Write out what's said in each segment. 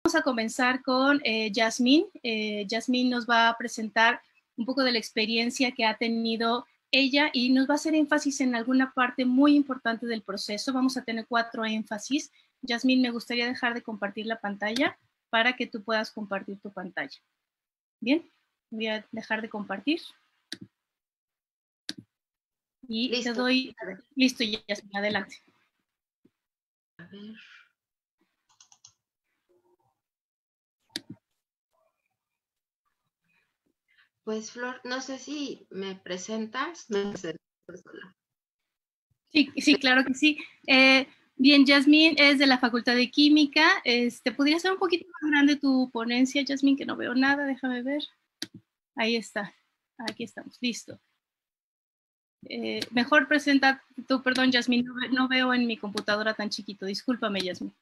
Vamos a comenzar con Yasmín. Yasmín nos va a presentar un poco de la experiencia que ha tenido ella y nos va a hacer énfasis en alguna parte muy importante del proceso. Vamos a tener 4 énfasis. Yasmín, me gustaría dejar de compartir la pantalla para que tú puedas compartir tu pantalla. Bien, voy a dejar de compartir. Y listo. Te doy... Listo, Yasmín, adelante. A ver. Pues, Flor, no sé si me presentas. Sí, claro que sí. Bien, Yasmín es de la Facultad de Química. ¿Podría ser un poquito más grande tu ponencia, Yasmín? Que no veo nada, déjame ver. Ahí está. Aquí estamos, listo. Mejor presenta tú, perdón, Yasmín, no veo en mi computadora tan chiquito. Discúlpame, Yasmín.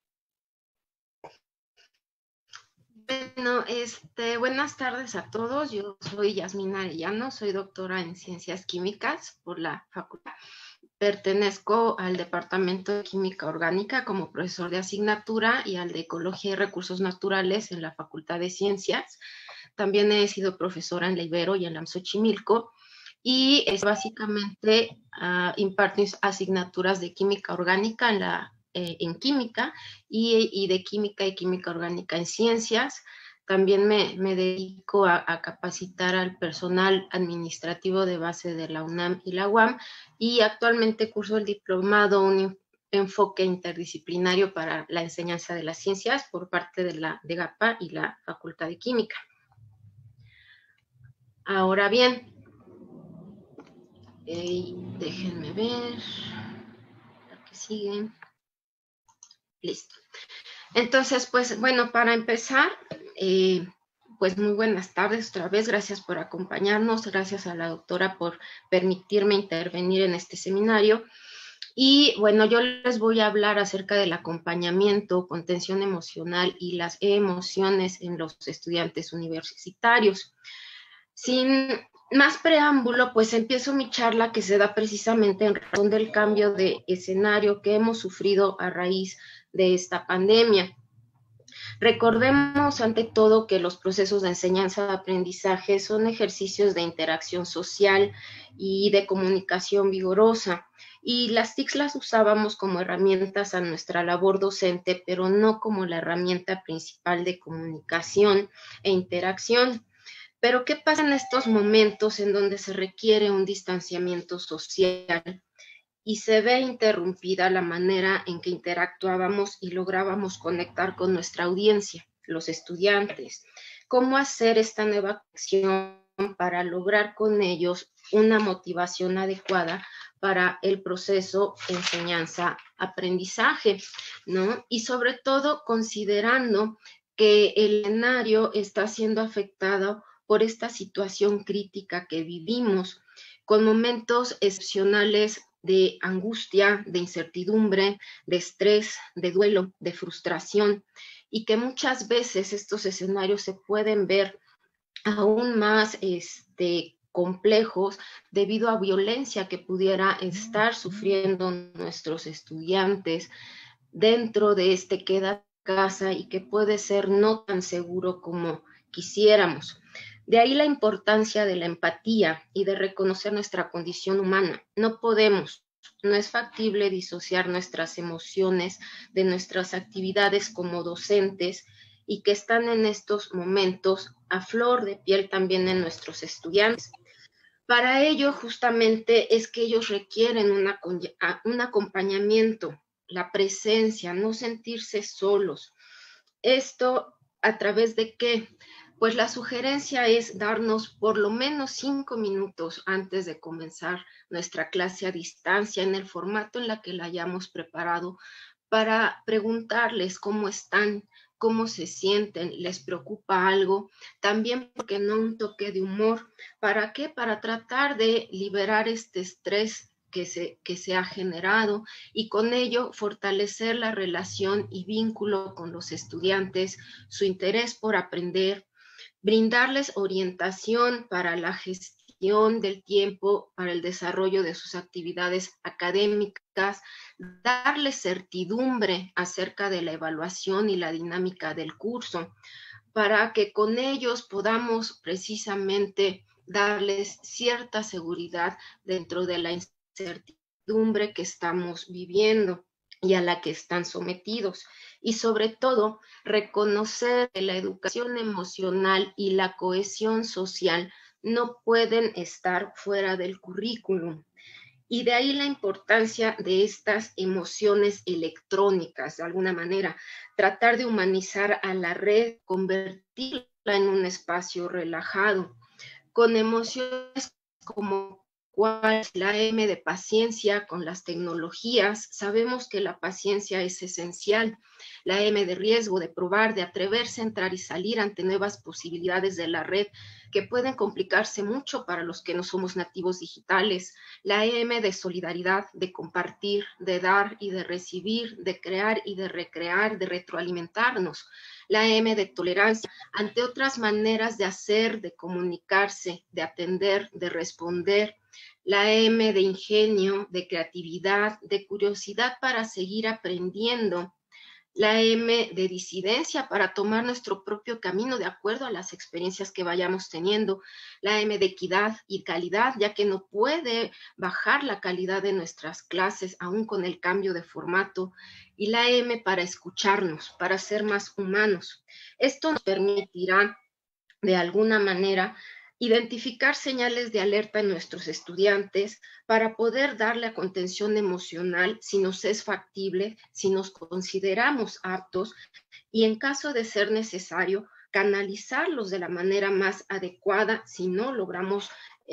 Bueno, buenas tardes a todos. Yo soy Yasmín Arellano, soy doctora en Ciencias Químicas por la Facultad. Pertenezco al Departamento de Química Orgánica como profesor de asignatura y al de Ecología y Recursos Naturales en la Facultad de Ciencias. También he sido profesora en la Ibero y en la Xochimilco y básicamente imparto asignaturas de química orgánica en química y de química y química orgánica en ciencias. También me dedico a capacitar al personal administrativo de base de la UNAM y la UAM y actualmente curso el diplomado Un enfoque interdisciplinario para la enseñanza de las ciencias por parte de la DEGAPA y la Facultad de Química. Ahora bien, déjenme ver lo que sigue. Listo. Entonces, pues bueno, para empezar, pues muy buenas tardes otra vez. Gracias por acompañarnos. Gracias a la doctora por permitirme intervenir en este seminario. Y bueno, yo les voy a hablar acerca del acompañamiento, contención emocional y las emociones en los estudiantes universitarios. Sin más preámbulo, pues empiezo mi charla que se da precisamente en razón del cambio de escenario que hemos sufrido a raíz de esta pandemia. Recordemos ante todo que los procesos de enseñanza-aprendizaje son ejercicios de interacción social y de comunicación vigorosa, y las TICs las usábamos como herramientas a nuestra labor docente, pero no como la herramienta principal de comunicación e interacción. Pero ¿qué pasa en estos momentos en donde se requiere un distanciamiento social y se ve interrumpida la manera en que interactuábamos y lográbamos conectar con nuestra audiencia, los estudiantes? ¿Cómo hacer esta nueva acción para lograr con ellos una motivación adecuada para el proceso enseñanza-aprendizaje, ¿no? Y sobre todo considerando que el escenario está siendo afectado por esta situación crítica que vivimos, con momentos excepcionales de angustia, de incertidumbre, de estrés, de duelo, de frustración, y que muchas veces estos escenarios se pueden ver aún más complejos debido a violencia que pudiera estar sufriendo nuestros estudiantes dentro de queda casa y que puede ser no tan seguro como quisiéramos. De ahí la importancia de la empatía y de reconocer nuestra condición humana. No es factible disociar nuestras emociones de nuestras actividades como docentes y que están en estos momentos a flor de piel también en nuestros estudiantes. Para ello, justamente, es que ellos requieren un acompañamiento, la presencia, no sentirse solos. Esto, ¿a través de qué? Pues la sugerencia es darnos por lo menos 5 minutos antes de comenzar nuestra clase a distancia en el formato en la que la hayamos preparado para preguntarles cómo están, cómo se sienten, les preocupa algo, también porque no un toque de humor. ¿Para qué? Para tratar de liberar este estrés que se ha generado y con ello fortalecer la relación y vínculo con los estudiantes, su interés por aprender, brindarles orientación para la gestión gestión del tiempo para el desarrollo de sus actividades académicas, darles certidumbre acerca de la evaluación y la dinámica del curso, para que con ellos podamos precisamente darles cierta seguridad dentro de la incertidumbre que estamos viviendo y a la que están sometidos. Y sobre todo, reconocer que la educación emocional y la cohesión social no pueden estar fuera del currículum. Y de ahí la importancia de estas emociones electrónicas, de alguna manera, tratar de humanizar a la red, convertirla en un espacio relajado, con emociones como cuál es la M de paciencia con las tecnologías. Sabemos que la paciencia es esencial. La M de riesgo, de probar, de atreverse a entrar y salir ante nuevas posibilidades de la red que pueden complicarse mucho para los que no somos nativos digitales. La M de solidaridad, de compartir, de dar y de recibir, de crear y de recrear, de retroalimentarnos. La M de tolerancia ante otras maneras de hacer, de comunicarse, de atender, de responder. La M de ingenio, de creatividad, de curiosidad para seguir aprendiendo. La M de disidencia para tomar nuestro propio camino de acuerdo a las experiencias que vayamos teniendo. La M de equidad y calidad, ya que no puede bajar la calidad de nuestras clases aún con el cambio de formato. Y la M para escucharnos, para ser más humanos. Esto nos permitirá de alguna manera identificar señales de alerta en nuestros estudiantes para poder darle a contención emocional si nos es factible, si nos consideramos aptos y en caso de ser necesario, canalizarlos de la manera más adecuada si no logramos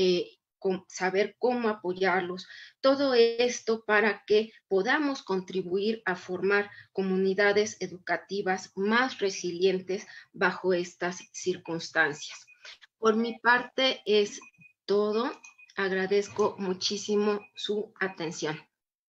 saber cómo apoyarlos. Todo esto para que podamos contribuir a formar comunidades educativas más resilientes bajo estas circunstancias. Por mi parte es todo. Agradezco muchísimo su atención.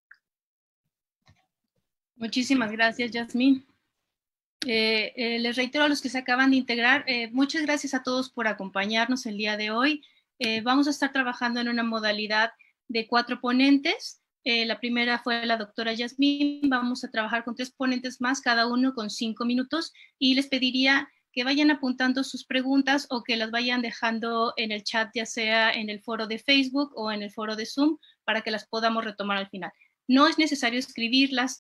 Muchísimas gracias, Yasmín. Les reitero a los que se acaban de integrar, muchas gracias a todos por acompañarnos el día de hoy. Vamos a estar trabajando en una modalidad de 4 ponentes. La primera fue la doctora Yasmín. Vamos a trabajar con 3 ponentes más, cada uno con 5 minutos, y les pediría que vayan apuntando sus preguntas o que las vayan dejando en el chat, ya sea en el foro de Facebook o en el foro de Zoom, para que las podamos retomar al final. No es necesario escribirlas,